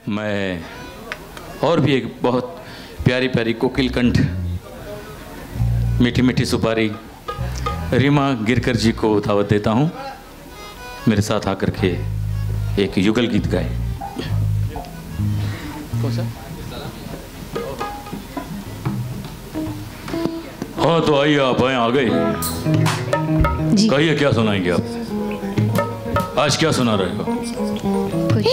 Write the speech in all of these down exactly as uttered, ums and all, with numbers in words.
मैं और भी एक बहुत प्यारी प्यारी कोकिल कंठ, मीठी मीठी सुपारी रीमा गिरकर जी को दावत देता हूँ मेरे साथ आकर के एक युगल गीत गाए। कौन सा? हाँ तो आइए आप आए आ गए। कहिए क्या सुनाएंगे आप? आज क्या सुना रहे हो? कुछ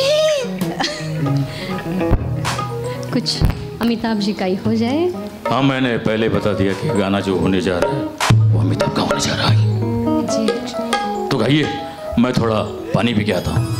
कुछ अमिताभ जी का ही हो जाए। हाँ मैंने पहले बता दिया कि गाना जो होने जा रहा है वो अमिताभ का होने जा रहा है जी। तो गाइए, मैं थोड़ा पानी पी के आता हूँ।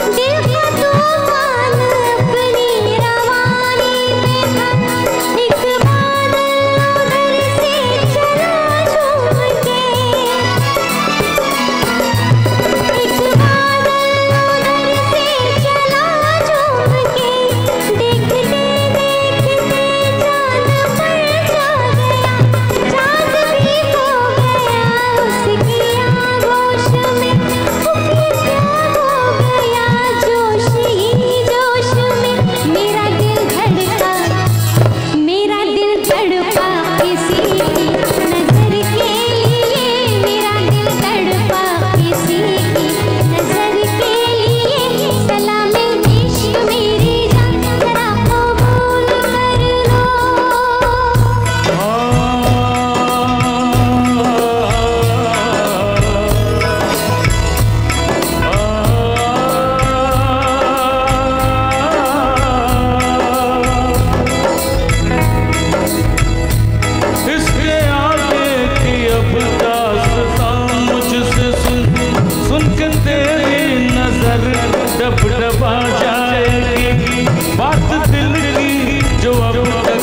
एक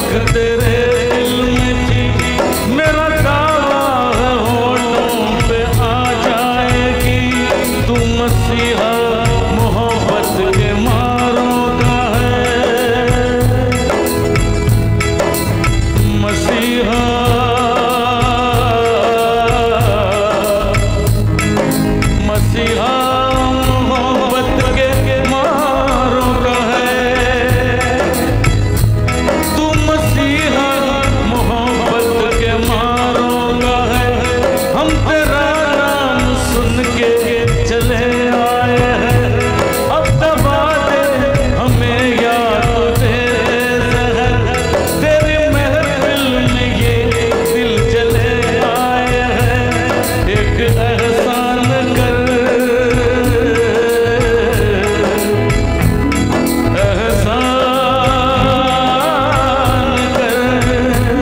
तक तेरे दिल में थी, मेरा दावा है होठों पे आ जाएगी। तू मसीहा मोहब्बत के मारों का है, मसीहा मसीहा मोहब्बत के मारों का है। तू मसीहा मोहब्बत के मारों का है। हम तेरा नाम सुन के चले आए हैं, अब दबा दे हमें या तो दे जहर। तेरी महफिल में ये दिल चले आए हैं, एक एहसान कर, एहसान कर,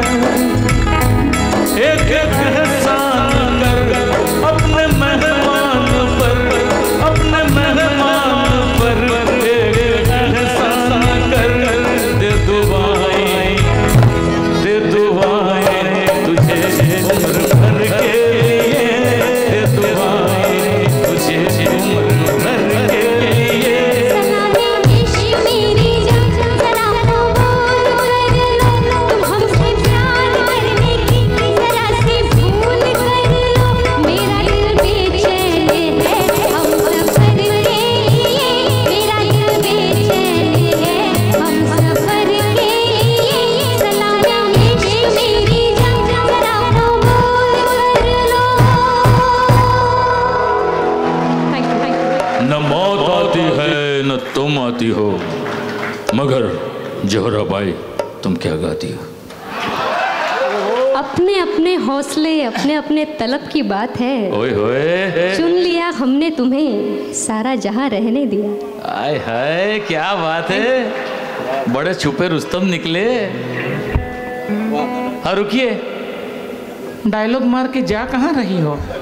एक एहसान कर अपने मेहमान पर, अपने मेहमान पर एक एहसान कर। दे दुआएं, दे दुआएं तुझे उम्र भर के लिए, दे दुआएं तुझे उम्र भर के लिए। सलाम-ए-इश्क मेरी जान, सलाम बोल कर लो, तुम हमसे प्यार करने की जरा सी भूल कर लो। मेरा दिल बेचैन है हम सफर के लिए, मेरा दिल बेचैन है हम सफर के लिए। सलाम-ए-इश्क मेरी जान, सलाम बोल कर लो। न मौत आती है न तुम आती हो, मगर जोहरा बाई तुम क्या गाती हो? अपने अपने हौसले, अपने अपने तलब की बात है। ओए होए, चुन लिया हमने तुम्हें, सारा जहां रहने दिया। आय हाय क्या बात है, बड़े छुपे रुस्तम निकले। हाँ रुकिए, डायलॉग मार के जा कहाँ रही हो?